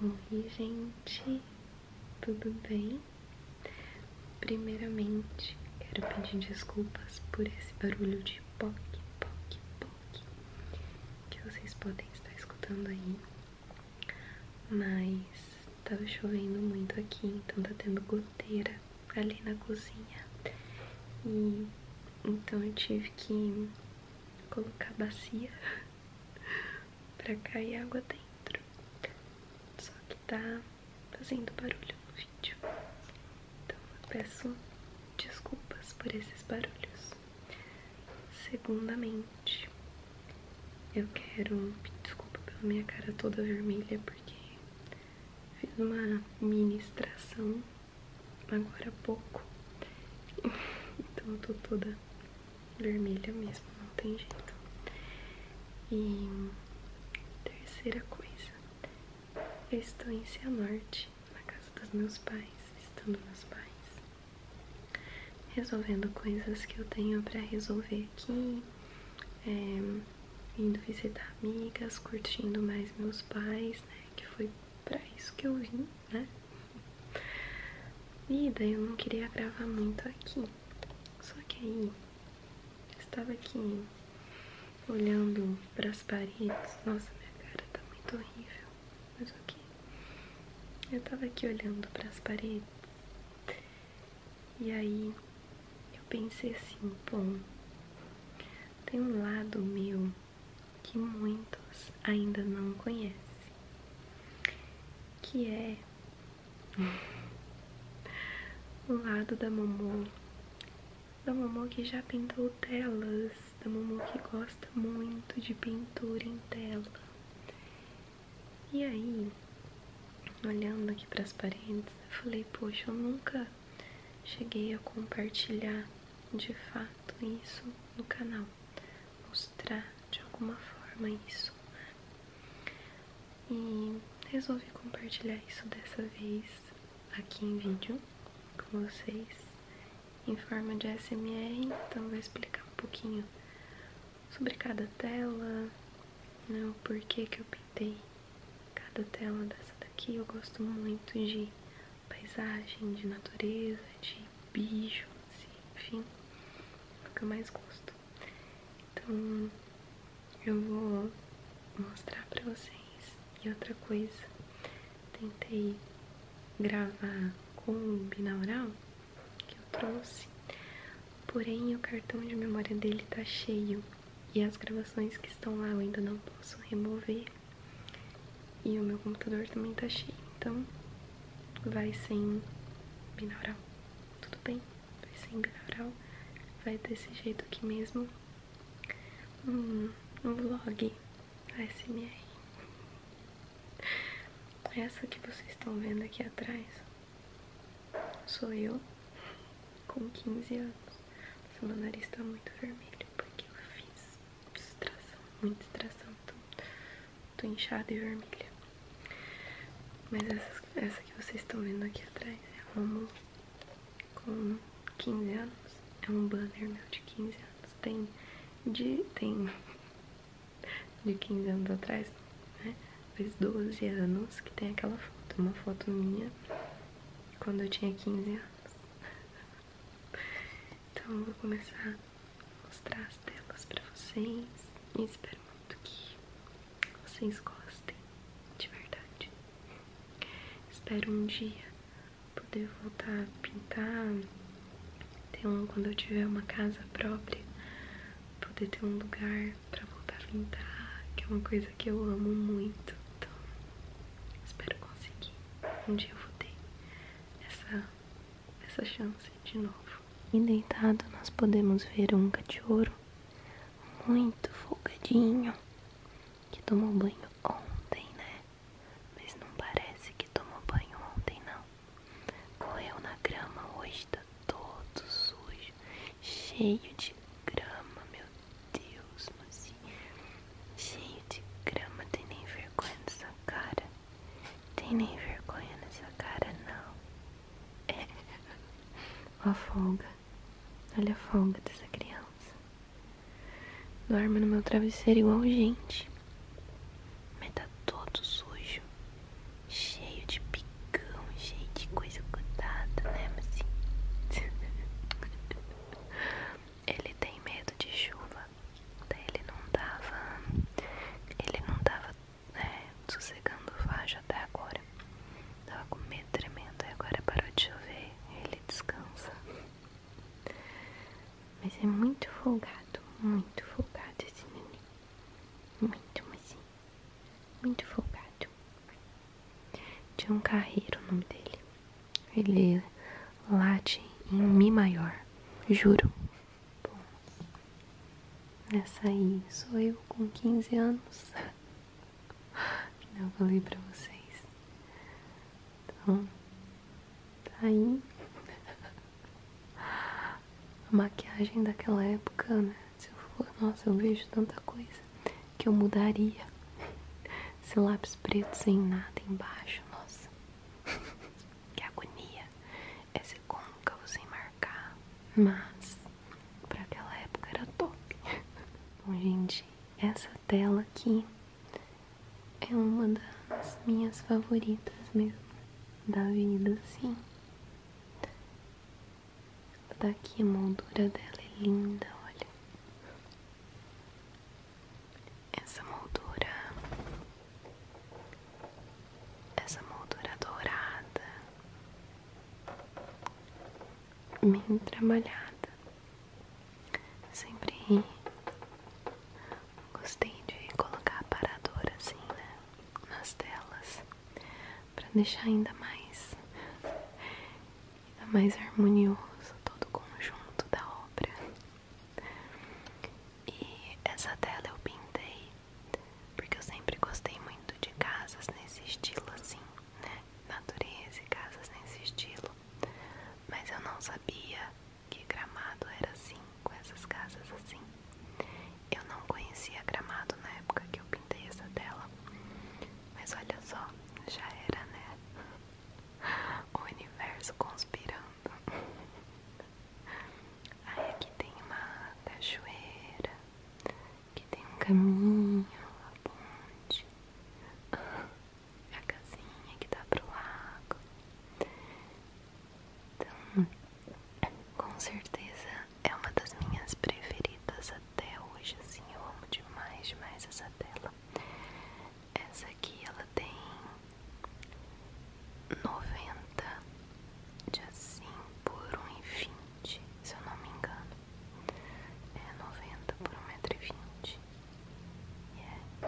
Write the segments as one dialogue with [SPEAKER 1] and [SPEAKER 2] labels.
[SPEAKER 1] Oi, gente, tudo bem? Primeiramente, quero pedir desculpas por esse barulho de poc, poc, poc que vocês podem estar escutando aí, mas tava chovendo muito aqui, então tá tendo goteira ali na cozinha e então eu tive que colocar a bacia pra cair água dentro. Só que tá fazendo barulho no vídeo, então eu peço desculpas por esses barulhos. Segundamente, eu quero pedir desculpa pela minha cara toda vermelha, porque fiz uma mini extração agora há pouco. Então eu tô toda vermelha mesmo, não tem jeito. E terceira coisa, eu estou em Cianorte, na casa dos meus pais, visitando meus pais, resolvendo coisas que eu tenho pra resolver aqui, indo visitar amigas, curtindo mais meus pais, né, que foi pra isso que eu vim, né. E daí eu não queria gravar muito aqui, só que aí estava aqui olhando pras paredes. Nossa, minha cara tá muito horrível, mas ok. Eu tava aqui olhando pras paredes e aí eu pensei assim, bom, tem um lado meu que muitos ainda não conhecem, que é o lado da Momô que já pintou telas, da Momô que gosta muito de pintura em tela. E aí, olhando aqui pras paredes, eu falei, poxa, eu nunca cheguei a compartilhar de fato isso no canal, mostrar de alguma forma isso, né? E resolvi compartilhar isso dessa vez aqui em vídeo com vocês em forma de ASMR. Então vou explicar um pouquinho sobre cada tela, né, o porquê que eu pintei cada tela dessa daqui. Eu gosto muito de paisagem, de natureza, de bichos, enfim, é o que eu mais gosto. Então eu vou mostrar pra vocês. E outra coisa, tentei gravar com o binaural que eu trouxe, porém o cartão de memória dele tá cheio e as gravações que estão lá eu ainda não posso remover, e o meu computador também tá cheio, então vai sem binaural, tudo bem? Vai sem binaural, vai desse jeito aqui mesmo, um vlog ASMR. Essa que vocês estão vendo aqui atrás sou eu com 15 anos. Nossa, meu nariz tá muito vermelho porque eu fiz extração, muita extração, então tô inchada e vermelha. Mas essa que vocês estão vendo aqui atrás é a Momo com 15 anos. É um banner meu de 15 anos. Tem de 15 anos atrás, né? Faz 12 anos que tem aquela foto. Uma foto minha quando eu tinha 15 anos. Então eu vou começar a mostrar as telas pra vocês. E espero muito que vocês gostem, de verdade. Espero um dia poder voltar a pintar, quando eu tiver uma casa própria, poder ter um lugar pra voltar a pintar, que é uma coisa que eu amo muito. Então, espero conseguir. Um dia eu vou ter essa chance de novo. E deitado nós podemos ver um cachorro muito folgadinho, que tomou banho ontem, né? Mas não parece que tomou banho ontem, não. Correu na grama hoje, tá todo sujo, cheio de grama, meu Deus, mocinho. Cheio de grama, tem nem vergonha nessa cara. Tem nem vergonha nessa cara, não. É. Ó a folga. Olha a folga dessa criança. Dorme no meu travesseiro igual gente. Mas tá todo sujo, cheio sossegando o facho até agora. Tava com medo tremendo, e agora parou de chover. Ele descansa. Mas é muito folgado esse neném. Muito, mas sim, muito folgado. Tinha um carreiro, o nome dele. Ele late em Mi maior, juro. Bom, nessa aí sou eu com 15 anos. Eu falei pra vocês. Então, tá aí. A maquiagem daquela época, né? Se eu for, nossa, eu vejo tanta coisa que eu mudaria. Esse lápis preto sem nada embaixo, nossa. Que agonia. Esse côncavo sem marcar. Mas, pra aquela época era top. Bom, gente, essa tela aqui é uma das minhas favoritas mesmo da vida, assim. Daqui a moldura dela é linda, olha. Essa moldura dourada, bem trabalhada. Sempre gostei de colocar aparador assim, né, nas telas, pra deixar ainda mais harmonioso todo o conjunto da obra. E essa tela eu pintei porque eu sempre gostei muito de casas nesse estilo assim, né? Natureza e casas nesse estilo. Mas eu não sabia que Gramado era assim, com essas casas assim. Eu não conhecia Gramado na época que eu pintei essa tela. Mas olha só, já era, né? O universo conspirando. Aí aqui tem uma cachoeira, aqui tem um caminho, a ponte, a casinha que dá pro lago. Então, com certeza é uma das minhas preferidas até hoje, assim, eu amo demais, demais essa tela. Essa aqui ela tem 90 de assim por 1,20, se eu não me engano. É 90 por 1,20 m.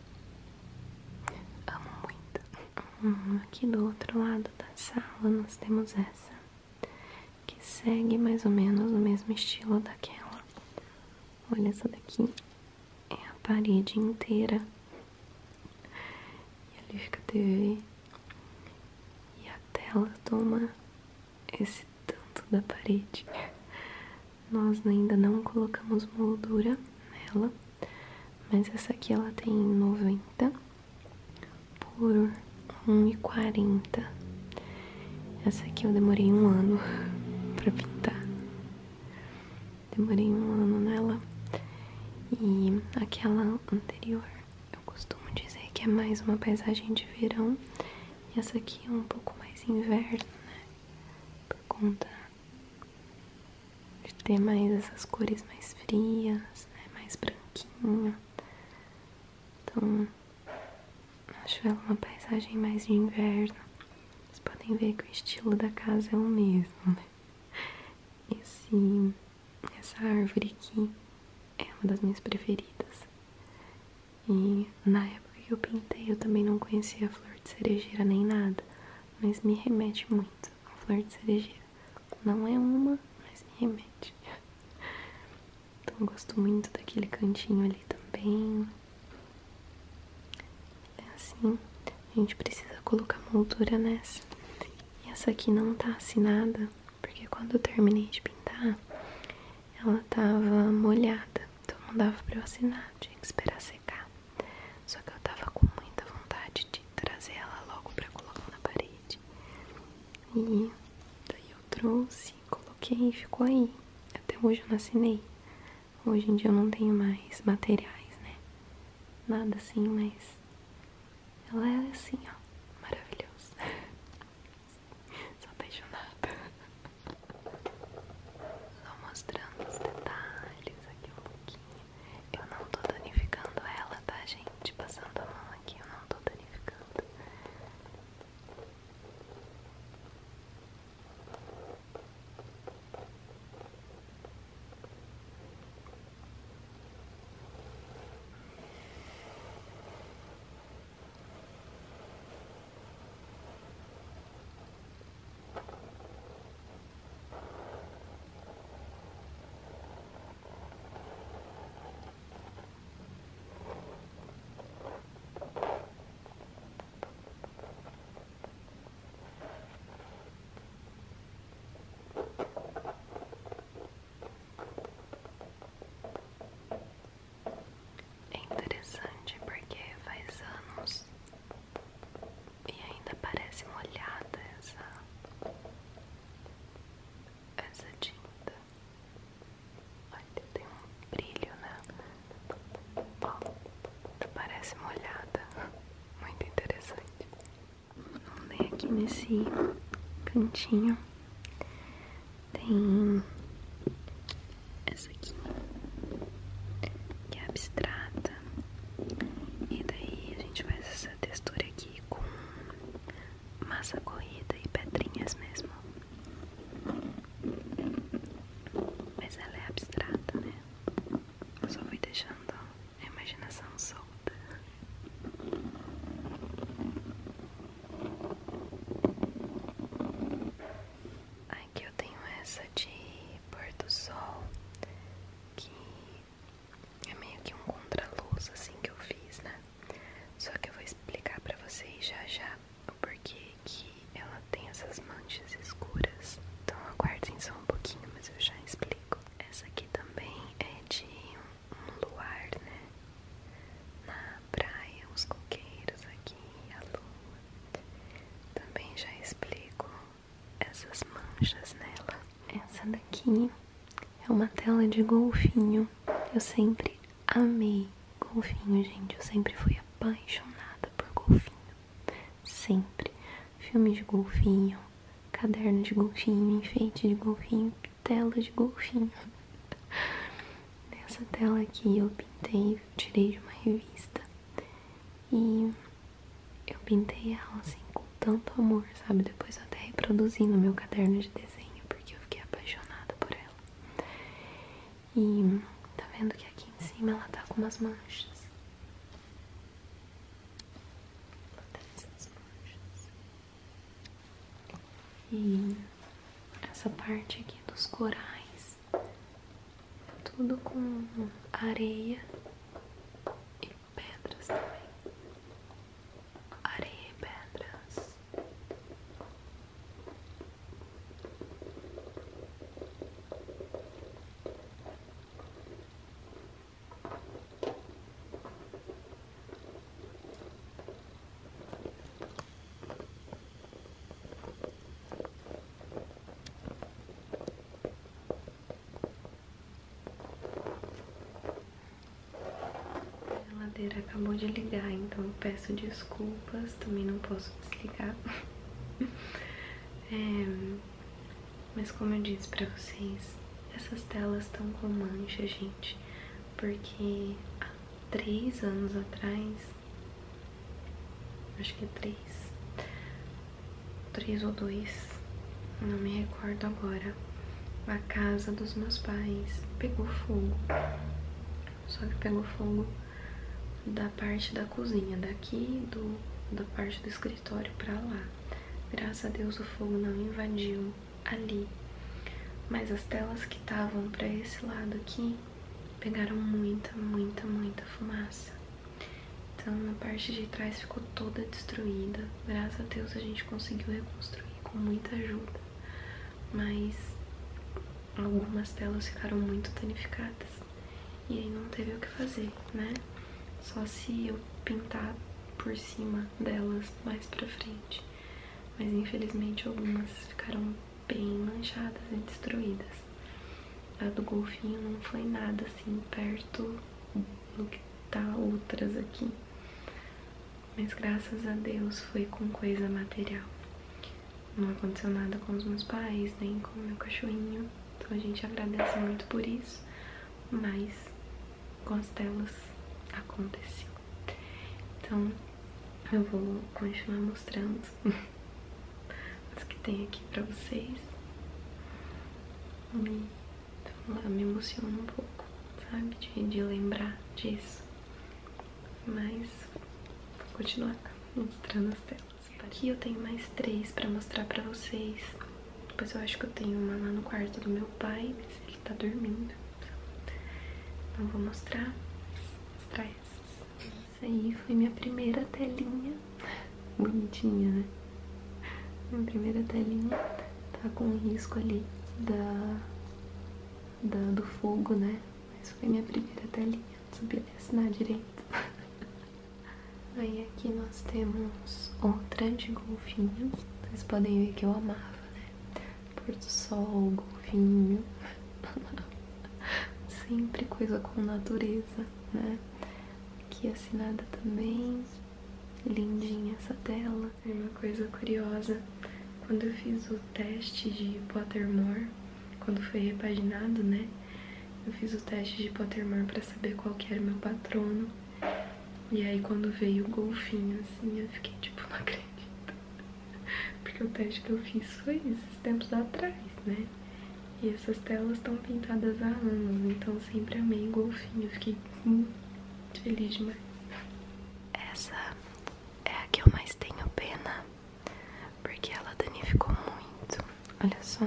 [SPEAKER 1] Amo muito. Aqui do outro lado da sala nós temos essa, que segue mais ou menos o mesmo estilo daquela. Olha, essa daqui é a parede inteira. E ali fica a TV. E a tela toma esse tanto da parede. Nós ainda não colocamos moldura nela, mas essa aqui ela tem 90 por 1,40. Essa aqui eu demorei 1 ano pra pintar. Demorei 1 ano nela. E aquela anterior eu costumo dizer que é mais uma paisagem de verão. E essa aqui é um pouco mais inverno, né? Por conta de ter mais essas cores mais frias, né? Mais branquinho. Então, acho ela uma paisagem mais de inverno. Vocês podem ver que o estilo da casa é o mesmo, né? Essa árvore aqui é uma das minhas preferidas. E na época que eu pintei, eu também não conhecia a flor de cerejeira nem nada. Mas me remete muito a flor de cerejeira. Não é uma, mas me remete. Então eu gosto muito daquele cantinho ali também. É assim, a gente precisa colocar moldura nessa. E essa aqui não tá assinada, porque quando eu terminei de pintar, ela tava molhada. Então não dava pra eu assinar, tinha que esperar secar. Só que eu tava com muita vontade de trazer ela logo pra colocar na parede. E daí eu trouxe, coloquei e ficou aí. Até hoje eu não assinei. Hoje em dia eu não tenho mais materiais, né? Nada assim, mas ela é assim, ó, maravilhosa. Sou apaixonada. Só mostrando os detalhes aqui um pouquinho. Eu não tô danificando ela, tá, gente? Passando a mão aqui, eu não tô danificando. aqui nesse cantinho tem essa aqui, que é abstrata. E daí a gente faz essa textura aqui com massa corrida e pedrinhas mesmo. Mas ela é abstrata, né? Eu só fui deixando a imaginação solta. Aqui eu tenho essa de pôr do sol, que é meio que um contraluz assim que eu fiz, né? Só que eu vou explicar pra vocês já já o porquê que ela tem essas manchas escuras. Então aguardem só um pouquinho, mas eu já explico. Essa aqui também é de um luar, né? Na praia, os coqueiros aqui, a lua. Também já explico essas manchas nela. Essa daqui é uma tela de golfinho. Eu sempre amei golfinho, gente. Eu sempre fui apaixonada por golfinho. Sempre. Filme de golfinho, caderno de golfinho, enfeite de golfinho, tela de golfinho. Nessa tela aqui eu pintei, tirei de uma revista. E eu pintei ela assim com tanto amor, sabe? Depois eu até reproduzi no meu caderno de desenho, porque eu fiquei apaixonada por ela. E tá vendo que aqui em cima ela tá com umas manchas. E essa parte aqui dos corais, tudo com areia e pedras também. Areia e pedras. A geladeira acabou de ligar, então eu peço desculpas, também não posso desligar. Mas como eu disse pra vocês, essas telas estão com mancha, gente, porque há 3 anos atrás, acho que é 3 ou 2, não me recordo agora, a casa dos meus pais pegou fogo. Só que pegou fogo da parte da cozinha, daqui da parte do escritório pra lá. Graças a Deus o fogo não invadiu ali, mas as telas que estavam pra esse lado aqui pegaram muita fumaça. Então a parte de trás ficou toda destruída. Graças a Deus a gente conseguiu reconstruir com muita ajuda, mas algumas telas ficaram muito danificadas. E aí não teve o que fazer, né? Só se eu pintar por cima delas mais pra frente. Mas infelizmente algumas ficaram bem manchadas e destruídas. A do golfinho não foi nada assim perto do que tá outras aqui. Mas graças a Deus foi com coisa material. Não aconteceu nada com os meus pais, nem com o meu cachorrinho. Então a gente agradece muito por isso. Mas com as telas aconteceu. Então eu vou continuar mostrando as que tem aqui pra vocês. Me emociona um pouco, sabe? De lembrar disso. Mas vou continuar mostrando as telas. Aqui eu tenho mais 3 pra mostrar pra vocês. Depois eu acho que eu tenho uma lá no quarto do meu pai, mas ele tá dormindo. Então vou mostrar essas. Essa aí foi minha primeira telinha. Bonitinha, né? Minha primeira telinha tá com um risco ali do fogo, né? Mas foi minha primeira telinha. Não sabia assinar direito. Aí aqui nós temos outra de golfinho. Vocês podem ver que eu amava, né? Pôr do sol, golfinho. Sempre coisa com natureza, né? Aqui assinada também. Lindinha essa tela. É uma coisa coisa curiosa. Quando eu fiz o teste de Pottermore, quando foi repaginado, né? Eu fiz o teste de Pottermore pra saber qual que era o meu patrono. E aí quando veio o golfinho, assim, eu fiquei tipo, não acredito. Porque o teste que eu fiz foi esses tempos atrás, né? E essas telas estão pintadas há anos, então sempre amei golfinho. Eu fiquei muito feliz demais. Essa é a que eu mais tenho pena, porque ela danificou muito. Olha só.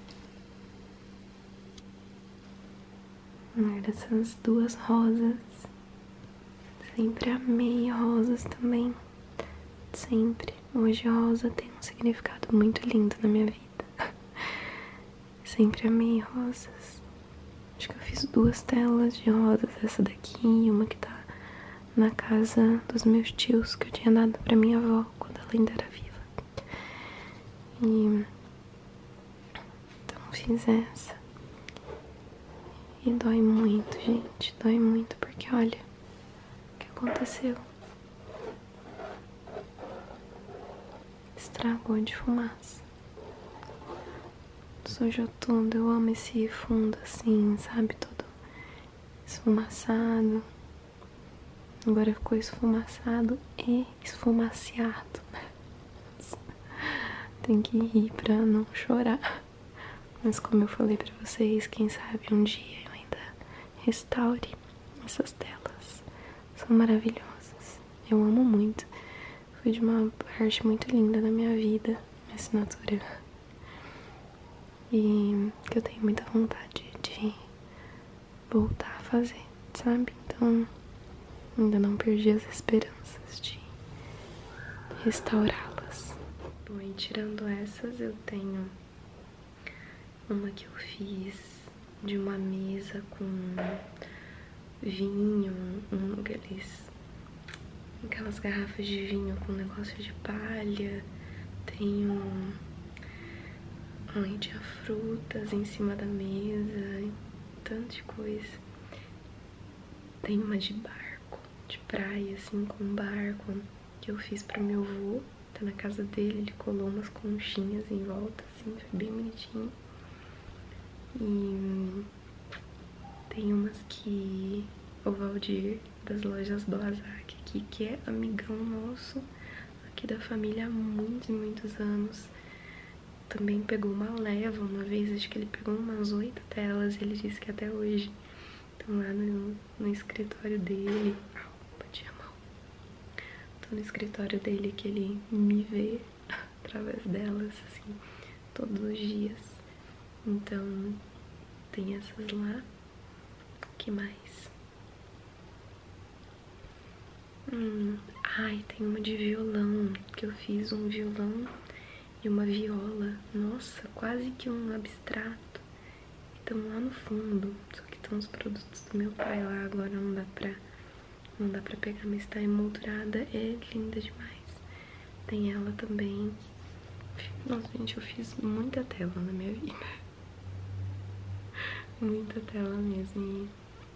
[SPEAKER 1] Essas duas rosas. Sempre amei rosas também. Sempre. Hoje rosa tem um significado muito lindo na minha vida. Sempre amei rosas. Acho que eu fiz 2 telas de rosas. Essa daqui e uma que tá na casa dos meus tios, que eu tinha dado pra minha avó quando ela ainda era viva. E então fiz essa. E dói muito, gente. Dói muito porque olha o que aconteceu. Estragou de fumaça. Sujou tudo. Eu amo esse fundo assim, sabe? Todo esfumaçado. Agora ficou esfumaçado e esfumaciado. Tem que rir pra não chorar. Mas como eu falei pra vocês, quem sabe um dia eu ainda restaure essas telas. São maravilhosas. Eu amo muito. Foi de uma parte muito linda da minha vida, minha assinatura. E que eu tenho muita vontade de voltar a fazer, sabe? Então, ainda não perdi as esperanças de restaurá-las. Bom, e tirando essas, eu tenho uma que eu fiz de uma mesa com vinho, aquelas garrafas de vinho com negócio de palha. Tenho onde tinha frutas em cima da mesa, tanto de coisa. Tem uma de barco, de praia, assim, com barco, que eu fiz pro meu avô. Tá na casa dele, ele colou umas conchinhas em volta, assim, foi bem bonitinho. E tem umas que o Valdir, das lojas Blazak aqui, que é amigão nosso, aqui da família há muitos e muitos anos, também pegou uma leva uma vez, acho que ele pegou umas 8 telas, ele disse que até hoje estão lá no escritório dele. Bati a mão. Tô no escritório dele que ele me vê através delas, assim, todos os dias. Então, tem essas lá. Que mais? Ai, tem uma de violão, que eu fiz um violão e uma viola. Nossa, quase que um abstrato. Estão lá no fundo, só que estão os produtos do meu pai lá, agora não dá pra pegar, mas tá emoldurada, é linda demais. Tem ela também. Nossa, gente, eu fiz muita tela na minha vida. Muita tela mesmo, e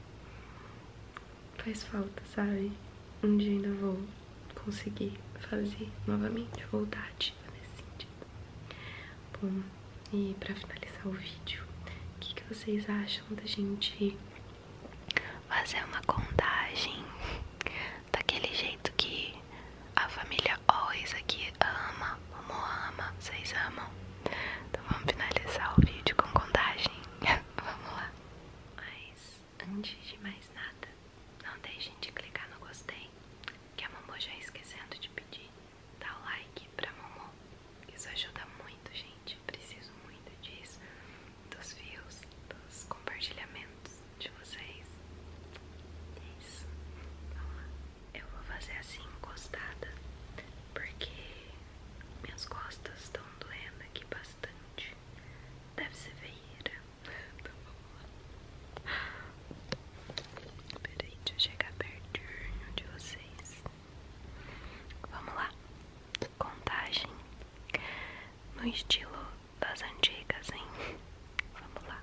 [SPEAKER 1] faz falta, sabe? Um dia ainda vou conseguir fazer novamente, voltar ativa nesse sentido. Bom, e pra finalizar o vídeo, o que vocês acham da gente fazer uma contagem daquele jeito que a família Oz aqui ama, ama, vocês amam? Então vamos finalizar o vídeo com contagem. Vamos lá. Mas antes de mais nada, não deixem de clicar no gostei, que a Momo já esquecendo de pedir. Dá o like pra Momo, isso ajuda muito, gente. Preciso muito disso, dos views, dos compartilhamentos de vocês. É isso. Vamos lá. Eu vou fazer assim encostada, porque minhas costas estão doendo aqui bastante. Deve ser veieira. Então vamos lá. Peraí, deixa eu chegar pertinho de vocês. Vamos lá. Contagem no estilo das antigas, hein? Vamos lá.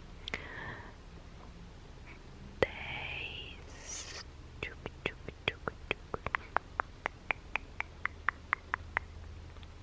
[SPEAKER 1] 10. Tchuc, tchuc, tchuc, tchuc.